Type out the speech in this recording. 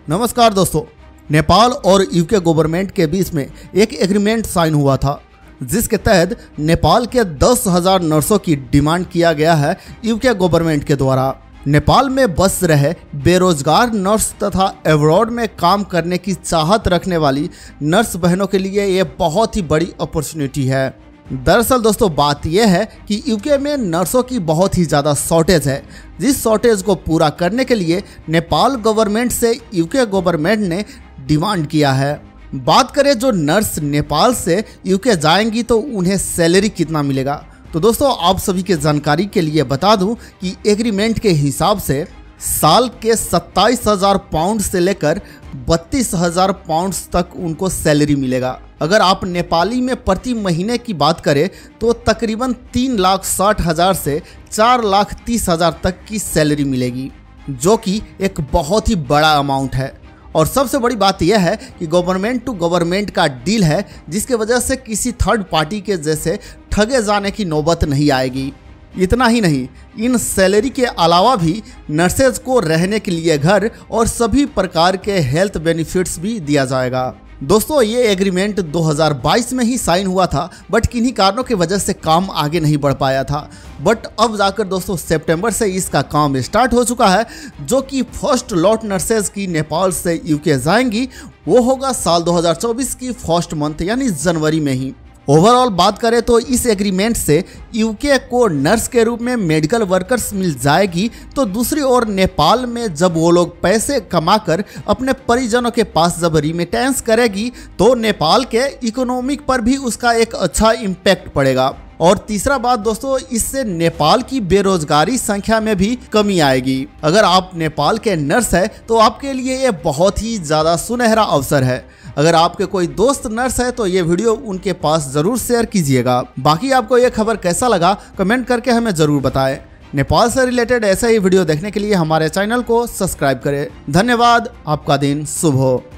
नमस्कार दोस्तों, नेपाल और यूके गवर्नमेंट के बीच में एक एग्रीमेंट साइन हुआ था जिसके तहत नेपाल के 10,000 नर्सों की डिमांड किया गया है यूके गवर्नमेंट के द्वारा। नेपाल में बस रहे बेरोजगार नर्स तथा अब्रॉड में काम करने की चाहत रखने वाली नर्स बहनों के लिए ये बहुत ही बड़ी अपॉर्चुनिटी है। दरअसल दोस्तों बात यह है कि यूके में नर्सों की बहुत ही ज़्यादा शॉर्टेज है, जिस शॉर्टेज को पूरा करने के लिए नेपाल गवर्नमेंट से यूके गवर्नमेंट ने डिमांड किया है। बात करें जो नर्स नेपाल से यूके जाएंगी तो उन्हें सैलरी कितना मिलेगा, तो दोस्तों आप सभी के जानकारी के लिए बता दूं कि एग्रीमेंट के हिसाब से साल के 27,000 पाउंड से लेकर 32,000 पाउंड तक उनको सैलरी मिलेगा। अगर आप नेपाली में प्रति महीने की बात करें तो तकरीबन 3,60,000 से 4,30,000 तक की सैलरी मिलेगी, जो कि एक बहुत ही बड़ा अमाउंट है। और सबसे बड़ी बात यह है कि गवर्नमेंट टू गवर्नमेंट का डील है, जिसके वजह से किसी थर्ड पार्टी के जैसे ठगे जाने की नौबत नहीं आएगी। इतना ही नहीं, इन सैलरी के अलावा भी नर्सेज को रहने के लिए घर और सभी प्रकार के हेल्थ बेनिफिट्स भी दिया जाएगा। दोस्तों ये एग्रीमेंट 2022 में ही साइन हुआ था, बट किन्हीं कारणों की वजह से काम आगे नहीं बढ़ पाया था। बट अब जाकर दोस्तों सितंबर से इसका काम स्टार्ट हो चुका है, जो कि फर्स्ट लॉट नर्सेज की नेपाल से यूके जाएंगी वो होगा साल 2024 की फर्स्ट मंथ यानी जनवरी में ही। ओवरऑल बात करें तो इस एग्रीमेंट से यूके को नर्स के रूप में मेडिकल वर्कर्स मिल जाएगी, तो दूसरी ओर नेपाल में जब वो लोग पैसे कमाकर अपने परिजनों के पास जब रिमिटेंस करेगी तो नेपाल के इकोनॉमिक पर भी उसका एक अच्छा इम्पैक्ट पड़ेगा। और तीसरा बात दोस्तों, इससे नेपाल की बेरोजगारी संख्या में भी कमी आएगी। अगर आप नेपाल के नर्स है तो आपके लिए ये बहुत ही ज़्यादा सुनहरा अवसर है। अगर आपके कोई दोस्त नर्स है तो ये वीडियो उनके पास ज़रूर शेयर कीजिएगा। बाकी आपको ये खबर कैसा लगा कमेंट करके हमें ज़रूर बताएं। नेपाल से रिलेटेड ऐसा ही वीडियो देखने के लिए हमारे चैनल को सब्सक्राइब करें। धन्यवाद, आपका दिन शुभ हो।